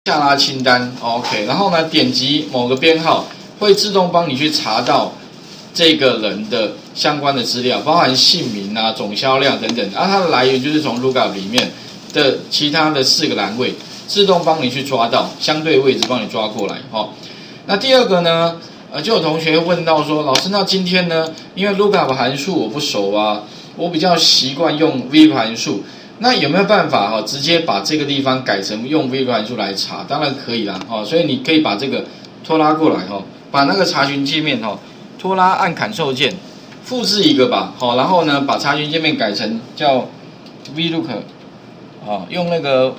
下拉清单 ，OK， 然后呢，点击某个编号，会自动帮你去查到这个人的相关的资料，包含姓名啊、总销量等等。它的来源就是从 Lookup 里面的其他的4个栏位，自动帮你去抓到相对位置，帮你抓过来。那第二个呢，就有同学问到说，老师，那今天呢，因为 Lookup 函数我不熟啊，我比较习惯用 VLOOKUP 函数。那有没有办法直接把这个地方改成用 VLOOKUP 函数来查？当然可以啦，所以你可以把这个拖拉过来，把那个查询界面拖拉按 Ctrl 键，复制一个吧，然后呢把查询界面改成叫 VLOOKUP，用那个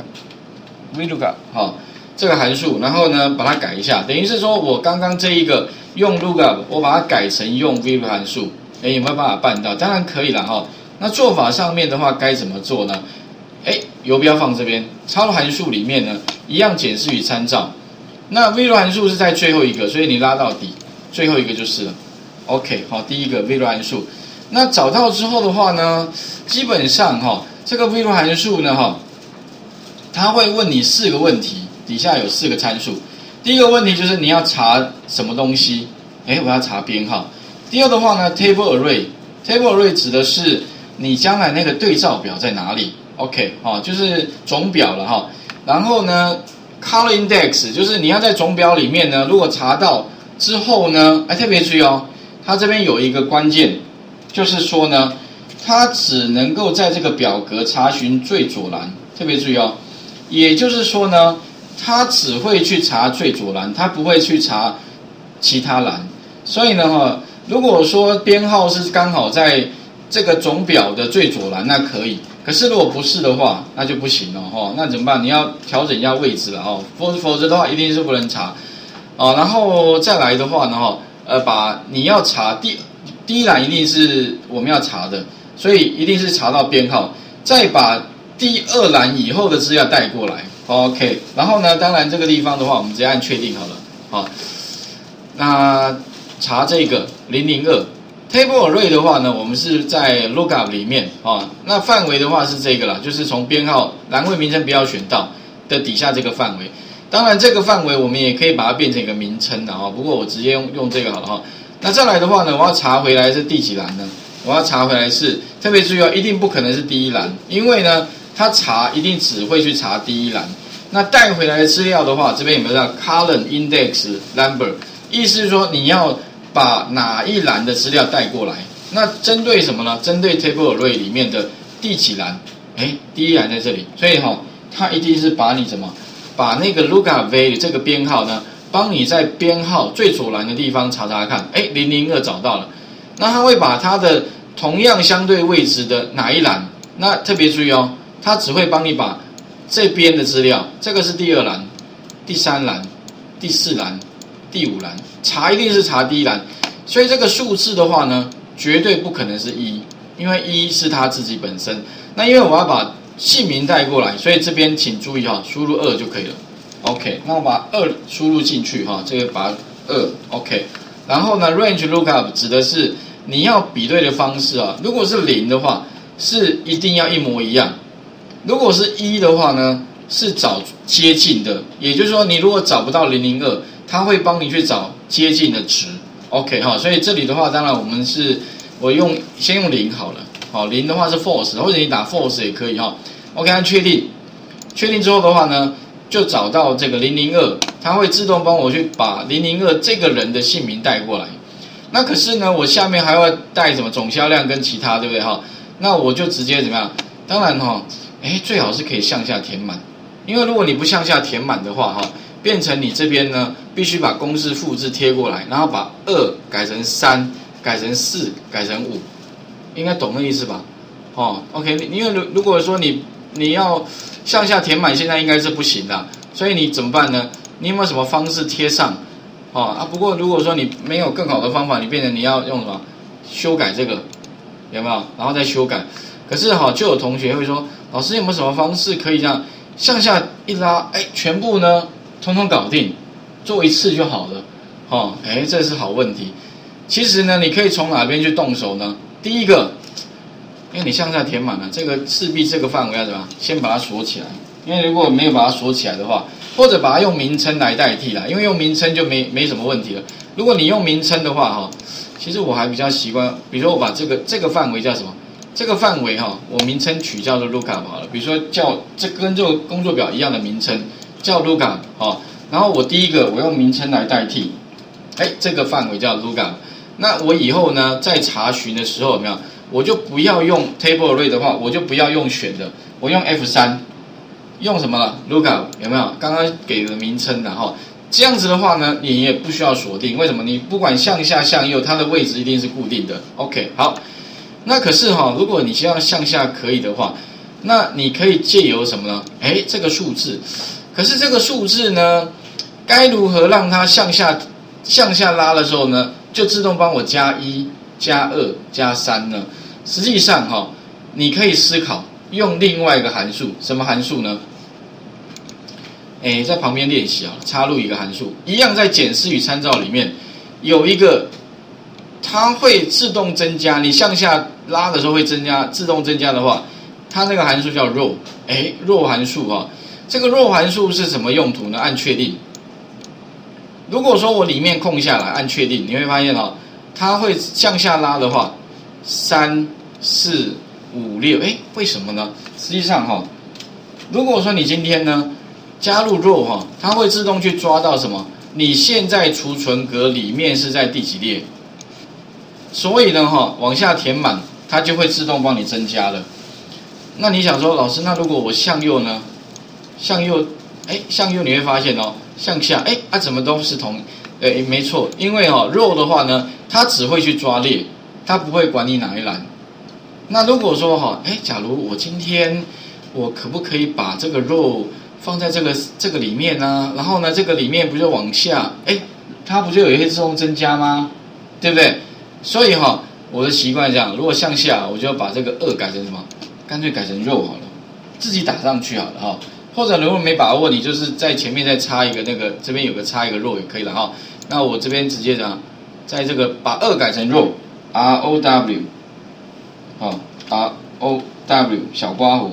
VLOOKUP 这个函数，然后呢把它改一下，等于是说我刚刚这一个用 Lookup， 我把它改成用 VLOOKUP 函数，有没有办法办到？当然可以啦，那做法上面的话该怎么做呢？游标放这边，超函数里面呢一样检视与参照。那 VLOOKUP 函数是在最后一个，所以你拉到底，最后一个就是了。OK， 第一个 VLOOKUP 函数。那找到之后的话呢，基本上这个 VLOOKUP 函数呢它会问你4个问题，底下有4个参数。第一个问题就是你要查什么东西？我要查编号。第二的话呢 ，Table Array 指的是你将来那个对照表在哪里 ？OK， 就是总表了然后呢 ，Color Index 就是你要在总表里面呢，如果查到之后呢，特别注意它这边有一个关键，就是说呢，它只能够在这个表格查询最左栏，特别注意也就是说呢，它只会去查最左栏，它不会去查其他栏。所以呢如果说编号是刚好在这个总表的最左栏，那可以。可是如果不是的话，那就不行了那怎么办？你要调整一下位置了否则的话一定是不能查然后再来的话呢把你要查第一栏一定是我们要查的，所以一定是查到编号，再把第2栏以后的资料带过来 ，OK。然后呢，当然这个地方的话，我们直接按确定好了那查这个002。Table Array 的话呢，我们是在 Lookup 里面那范围的话是这个啦，就是从编号栏位名称不要选到的底下这个范围。当然这个范围我们也可以把它变成一个名称的不过我直接用这个好了那再来的话呢，我要查回来是第几栏呢？我要查回来是特别注意一定不可能是第1栏，因为呢它查一定只会去查第1栏。那带回来的资料的话，这边有没有叫 Column Index Number？ 意思是说你要把哪一栏的资料带过来？那针对什么呢？针对 Table Array 里面的第几栏？第1栏在这里，所以它一定是把你把那个 Lookup Value 这个编号呢，帮你在编号最左栏的地方查查看，002找到了，那它会把它的同样相对位置的哪一栏？那特别注意它只会帮你把这边的资料，这个是第2栏、第3栏、第4栏、第5栏，查一定是查第1栏，所以这个数字的话呢，绝对不可能是1，因为1是它自己本身。那因为我要把姓名带过来，所以这边请注意输入2就可以了。OK， 那我把2输入进去这个把2 OK， 然后呢 Range Lookup 指的是你要比对的方式如果是0的话，是一定要一模一样。如果是1的话呢，是找接近的，也就是说你如果找不到002，它会帮你去找接近的值 ，OK 所以这里的话，当然我先用0好了，0的话是 false， 或者你打 false 也可以OK， 按确定，确定之后的话呢，就找到这个002，它会自动帮我去把002这个人的姓名带过来。那可是呢，我下面还要带什么总销量跟其他，对不对那我就直接怎么样？当然最好是可以向下填满，因为如果你不向下填满的话变成你这边呢必须把公式复制贴过来，然后把2改成3，改成4，改成5，应该懂那意思吧？OK， 因为如果说你要向下填满，现在应该是不行的，所以你怎么办呢？你有没有什么方式贴上？不过如果说你没有更好的方法，你变成你要用什么修改这个，有没有？然后再修改。可是就有同学会说，老师有没有什么方式可以这样向下一拉，全部呢通通搞定，做一次就好了这是好问题。其实呢，你可以从哪边去动手呢？第一个，因为你向下填满了，这个势必这个范围要怎么样？先把它锁起来，因为如果没有把它锁起来的话， 或者把它用名称来代替啦，因为用名称就没什么问题了。如果你用名称的话哈，其实我还比较习惯，比如说我把这个范围叫什么？这个范围哈，我名称取叫做 lookup 好了，比如说叫这跟这个工作表一样的名称叫 lookup 哈，然后我第一个我用名称来代替，这个范围叫 lookup。那我以后呢，在查询的时候有没有？我就不要用 table array 的话，我就不要用选的，我用 F3，用什么了 ？lookup 有没有？刚刚给的名称然后这样子的话呢，你也不需要锁定，为什么？你不管向下向右，它的位置一定是固定的。OK， 好。那可是哈，如果你希望向下可以的话，那你可以借由什么呢？这个数字，可是这个数字呢，该如何让它向下拉的时候呢，就自动帮我加1、加2、加3呢？实际上哈，你可以思考用另外一个函数，什么函数呢？在旁边练习啊，插入一个函数，一样在检视与参照里面有一个，它会自动增加，你向下拉的时候会增加，自动增加的话，它那个函数叫 row，row 函数啊，这个 row 函数是什么用途呢？按确定。如果说我里面空下来，按确定，你会发现哦，它会向下拉的话，3、4、5、6，为什么呢？实际上哈，如果说你今天呢加入 row 哈，它会自动去抓到什么？你现在储存格里面是在第几列？所以呢哈，往下填满，它就会自动帮你增加了。那你想说，老师，那如果我向右呢？向右你会发现哦，向下怎么都是同，没错，因为row 的话呢，它只会去抓列，它不会管你哪一栏。那如果说假如我今天我可不可以把这个 row 放在这个里面呢？然后呢，这个里面不就往下，它不就有一些自动增加吗？对不对？所以我的习惯这样，如果向下，我就要把这个2改成什么？干脆改成 row 好了，自己打上去好了哈。或者如果没把握，你就是在前面再插一个这边有个插一个 row 也可以了哈。那我这边直接在这个把2改成 row，row，row 小括弧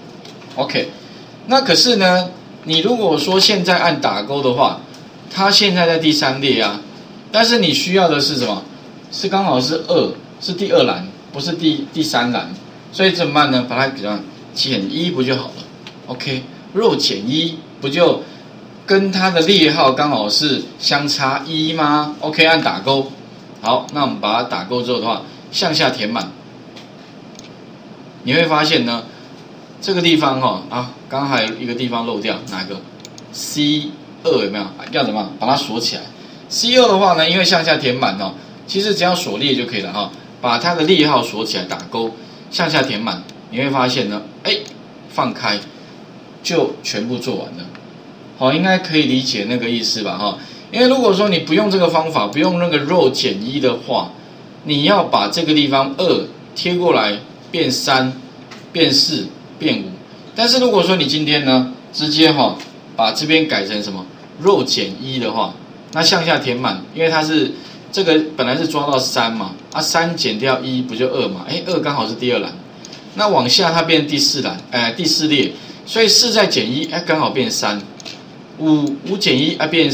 ，OK。那可是呢，你如果说现在按打勾的话，它现在在第3列啊，但是你需要的是什么？是刚好是2，是第2栏，不是第3栏，所以怎么办呢？把它减1不就好了 ？OK，row 减1不就跟它的列号刚好是相差1吗 ？OK， 按打勾。好，那我们把它打勾之后的话，向下填满，你会发现呢，这个地方刚刚还有一个地方漏掉，哪个 ？C2 有没有？要怎么把它锁起来 ？C2 的话呢，因为向下填满其实只要锁列就可以了把它的列号锁起来，打勾，向下填满，你会发现呢，放开就全部做完了。应该可以理解那个意思吧因为如果说你不用这个方法，不用那个 row 减1的话，你要把这个地方2贴过来变3，变4，变5。但是如果说你今天呢，直接把这边改成什么 row 减1的话，那向下填满，因为它是这个本来是抓到3嘛，3减掉1不就2嘛？2刚好是第2栏，那往下它变第4栏，第4列，所以4再减1，刚好变3，5减1变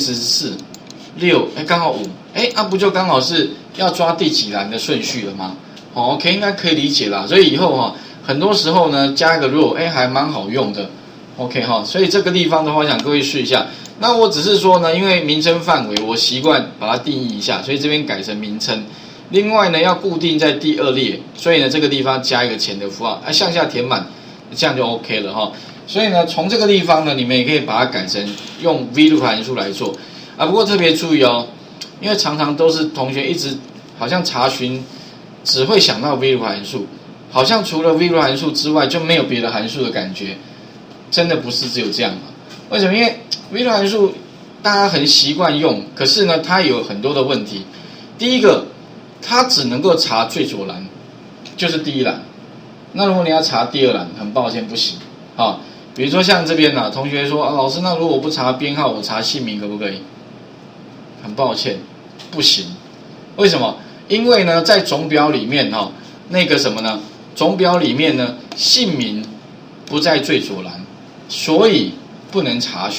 14，6刚好5，不就刚好是要抓第几栏的顺序了吗？OK， 应该可以理解啦。所以以后很多时候呢，加一个 row，还蛮好用的。OK 所以这个地方的话，我想各位试一下。那我只是说呢，因为名称范围我习惯把它定义一下，所以这边改成名称。另外呢，要固定在第2列，所以呢这个地方加一个前的符号，向下填满，这样就 OK 了所以呢，从这个地方呢，你们也可以把它改成用 VLOOKUP 函数来做不过特别注意因为常常都是同学一直好像查询只会想到 VLOOKUP 函数，好像除了 VLOOKUP 函数之外就没有别的函数的感觉，真的不是只有这样为什么？因为 VLOOKUP 函数大家很习惯用，可是呢，它有很多的问题。第一个，它只能够查最左栏，就是第1栏。那如果你要查第2栏，很抱歉不行比如说像这边同学说老师，那如果我不查编号，我查姓名可不可以？很抱歉，不行。为什么？因为呢，在总表里面那个什么呢？总表里面呢，姓名不在最左栏，所以不能查询。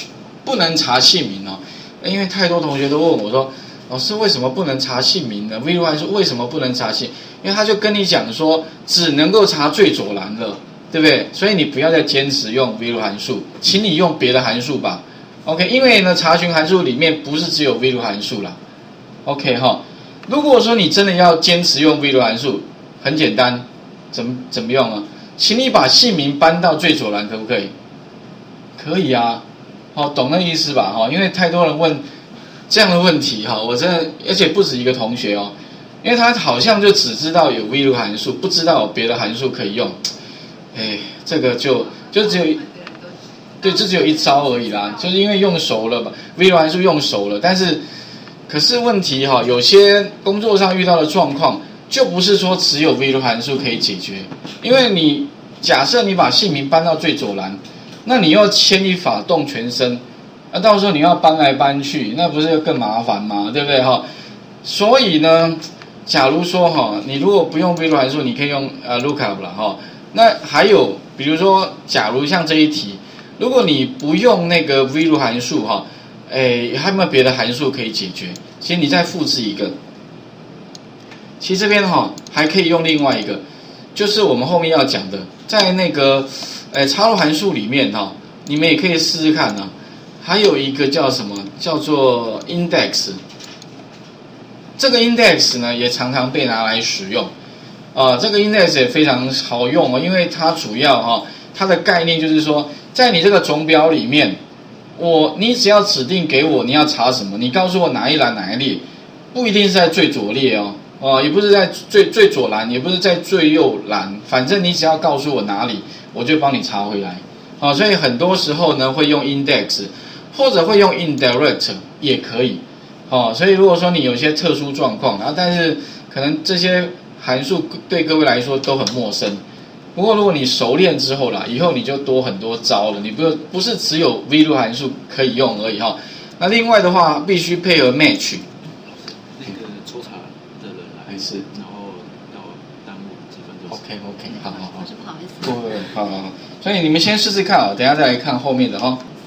不能查姓名哦，因为太多同学都问我说，老师为什么不能查姓名呢 ？V 函数为什么不能查姓？因为他就跟你讲说，只能够查最左栏了，对不对？所以你不要再坚持用 VLOOK 函数，请你用别的函数吧。OK， 因为呢，查询函数里面不是只有 VLOOK 函数啦。OK 哈，如果说你真的要坚持用 VLOOK 函数，很简单，怎么用啊？请你把姓名搬到最左栏，可不可以？可以啊，好，懂那意思吧？哈，因为太多人问这样的问题哈，我真的，而且不止一个同学哦，因为他好像就只知道有 VLOOK 函数，不知道有别的函数可以用。哎，这个就只有，对，这只有一招而已啦，就是因为用熟了嘛 ，VLOOK 函数用熟了，但是可是问题哈，有些工作上遇到的状况，就不是说只有 VLOOK 函数可以解决，因为你假设你把姓名搬到最左栏，那你又牵一发动全身，那到时候你要搬来搬去，那不是更麻烦吗？对不对哈？所以呢，假如说哈，你如果不用 VLOOK 函数，你可以用lookup 啦哈。那还有，比如说，假如像这一题，如果你不用那个 VLOOK 函数哈，还有没有别的函数可以解决？其实你再复制一个，其实这边哈还可以用另外一个，就是我们后面要讲的，在那个插入函数里面哈，你们也可以试试看啊。还有一个叫什么？叫做 index。这个 index 呢，也常常被拿来使用。这个 index 也非常好用哦，因为它主要它的概念就是说，在你这个总表里面，你只要指定给我你要查什么，你告诉我哪一栏哪一列，不一定是在最左列哦，也不是在最左栏，也不是在最右栏，反正你只要告诉我哪里，我就帮你查回来。所以很多时候呢会用 index， 或者会用 indirect 也可以。所以如果说你有些特殊状况但是可能这些函数对各位来说都很陌生，不过如果你熟练之后啦，以后你就多很多招了，你不是只有 VLOOK 函数可以用而已哈。那另外的话，必须配合 match。 那个抽查的人来， 是， 然后要耽误几分钟。 OK， 好， 不好意思。 对，好，所以你们先试试看等一下再来看后面的哈。